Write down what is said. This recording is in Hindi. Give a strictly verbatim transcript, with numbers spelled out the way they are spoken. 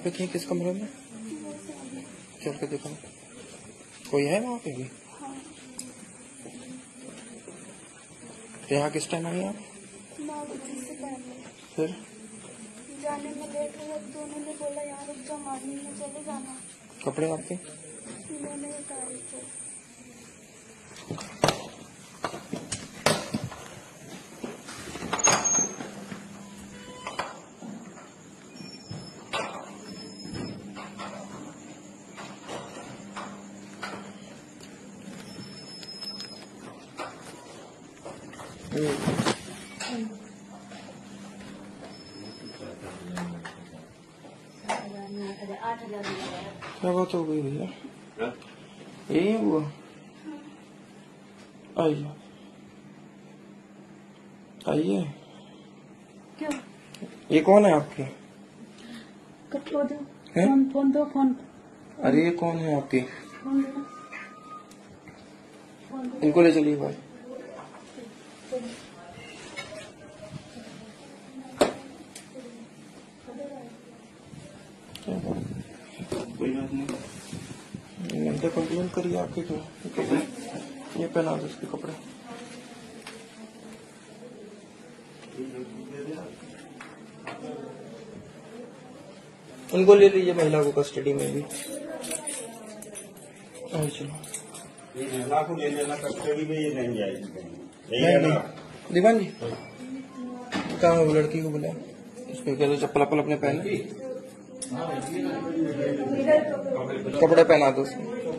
पे थी किस कमरे में? चल के देखो, कोई है वहाँ पे भी? यहाँ किस टाइम आई आप? नौ बजे से पहले। फिर जाने में लेट हुआ तो उन्होंने बोला यहाँ रुक जाओ, मॉर्निंग में चले जाना। कपड़े आपके? उन्होंने उतारे थे। क्या बात हो गई भैया? यही हुआ? आइए आइए। क्यों? ये कौन है आपके? कट लो दो। फोन फोन दो फोन। अरे ये कौन है आपके? फोन दो। इनको ले चलिए भाई। कोई बात नहीं, मैंने तो कंप्लेन करी आपके क्यों? ये पहना दो उसके कपड़े। उनको ले लीजिए महिला को कस्टडी में भी। चलो ये महिला को ले लेना कस्टडी में, ये नहीं जाएगी। नहीं नहीं दीवान जी कहाँ है वो लड़की को बुलाया? उसको कह दो चप्पल अपल अपने पहने, कपड़े पहना दो उसको।